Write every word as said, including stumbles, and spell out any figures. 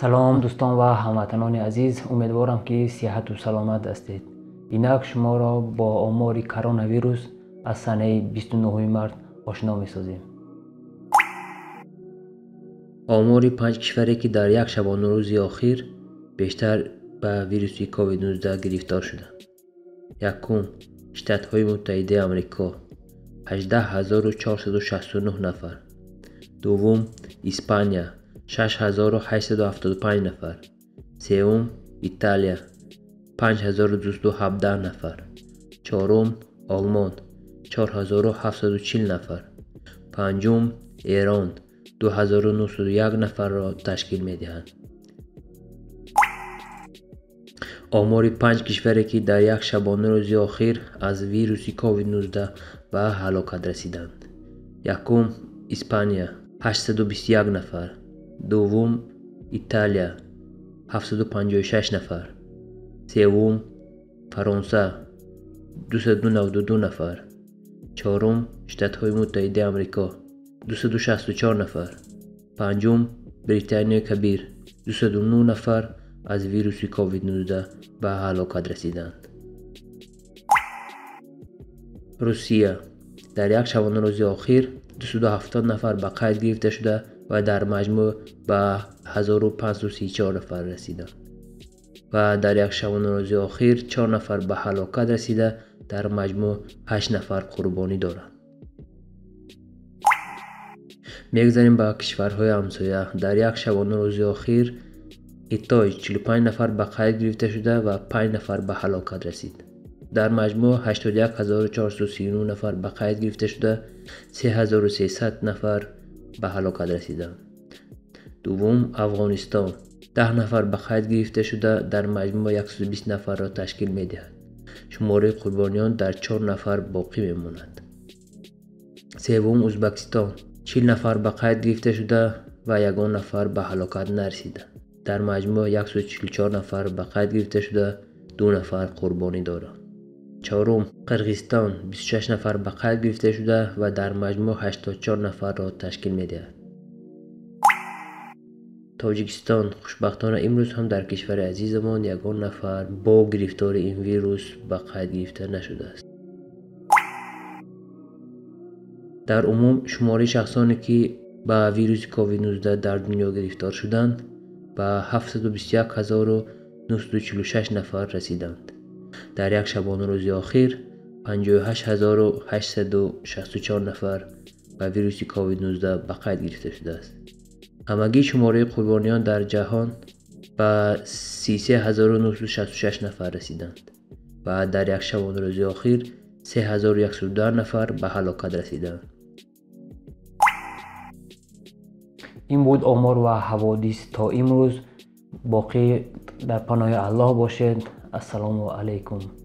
سلام دوستان و هموطنان عزیز، امیدوارم که صحت و سلامت هستید. اینک شما را با آمار کرونا ویروس از سنه بیست و نه مارس آشنا می سازیم. آمار پنج کشوری که در یک شبانه روز اخیر بیشتر به ویروس کووید نوزده گرفتار شدند. یکم ایالات های متحده آمریکا هجده هزار و چهارصد و شصت و نه نفر. دوم اسپانیا شش هزار و هشتصد و هفتاد و پنج نفر. سوم ایتالیا پنج هزار و دویست و هفده نفر. چهارم آلمان چهار هزار و هفتصد و چهل نفر. پنجم ایران دو هزار و نهصد و یک نفر را تشکیل می دهند. آمار پنج کشوری که در یک شبانه روز اخیر از ویروس کووید نوزده به هلاکت رسیدند. یکم اسپانیا هشتصد و بیست و یک نفر. دوم ایتالیا هفتصد و پنجاه و شش نفر. سوم فرانسه دویست و نود و دو نفر. چهارم ایالات های متحده آمریکا دویست و شصت و چهار نفر. پنجم بریتانیای کبیر دویست و نه نفر از ویروس کووید نوزده به هلاکت رسیدند. روسیه در یک شبانه روز اخیر دویست و هفتاد نفر به قید گرفته شده و در مجموع به هزار و پانصد و سی و چهار نفر رسیدند و در یک شبانه روز اخیر چهار نفر به هلاکت رسیده، در مجموع هشت نفر قربانی دارند. میگذاریم به کشورهای همسایه. در یک شبانه روز اخیر ایتالیا چهل و پنج نفر به قید گرفته شده و پنج نفر به هلاکت رسید. در مجموع هشتاد و یک هزار و چهارصد و سی و نه نفر به قید گرفته شده، سه هزار و سیصد نفر به هلاکت رسیدند. دوم افغانستان ده نفر به قید گرفته شده، در مجموع صد و بیست نفر را تشکیل می دهد. شماره قربانیان در چهار نفر باقی می ماند. سوم ازبکستان چهل نفر به قید گرفته شده و یگان نفر به هلاکت نرسیده. در مجموع صد و چهل و چهار نفر به قید گرفته شده، دو نفر قربانی دارند. چهارم قرقیزستان بیست و شش نفر به قید گرفته شده و در مجموع هشتاد و چهار نفر را تشکیل می دهد. تاجیکستان خوشبختانه امروز هم در کشور عزیزمان یگان نفر با گرفتار این ویروس به قید گرفته نشده است. در عموم شماره شخصانی که به ویروس کووید نوزده در دنیا گرفتار شدند به هفتصد و بیست و یک هزار و نهصد و چهل و شش نفر رسیدند. در یک شبانه روز اخیر پنجاه و هشت هزار و هشتصد و شصت و چهار نفر به ویروس کووید نوزده به قید گرفته شده است. همگی شماره قربانیان در جهان به سی و سه هزار و نهصد و شصت و شش نفر رسیدند و در یک شبانه روز اخیر سه هزار و صد و ده نفر به هلاکت رسیدند. این بود آمار و حوادث تا امروز. باقی در پناه الله باشید. السلام علیکم.